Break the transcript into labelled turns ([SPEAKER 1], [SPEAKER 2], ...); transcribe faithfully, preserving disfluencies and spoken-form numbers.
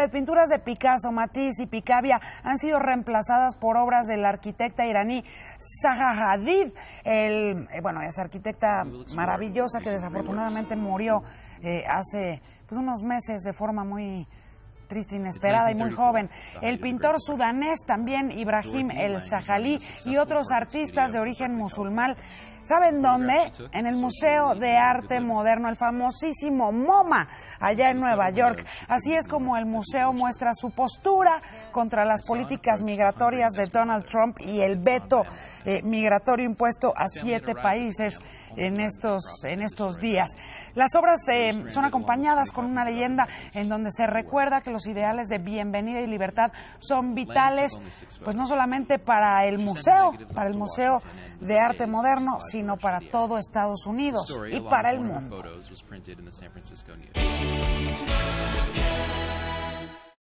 [SPEAKER 1] usted, pinturas de Picasso, Matisse y Picabia han sido reemplazadas por obras de la arquitecta iraní Zaha Hadid. El, eh, bueno, esa arquitecta maravillosa que desafortunadamente murió eh, hace pues, unos meses de forma muy triste, inesperada y muy joven. El pintor sudanés también, Ibrahim El Zaghali, y otros artistas de origen musulmán. ¿Saben dónde? En el Museo de Arte Moderno, el famosísimo MoMA, allá en Nueva York. Así es como el museo muestra su postura contra las políticas migratorias de Donald Trump y el veto eh, migratorio impuesto a siete países en estos, en estos días. Las obras eh, son acompañadas con una leyenda en donde se recuerda que los ideales de bienvenida y libertad son vitales, pues no solamente para el museo, para el Museo de Arte Moderno, sino para todo Estados Unidos y para el mundo.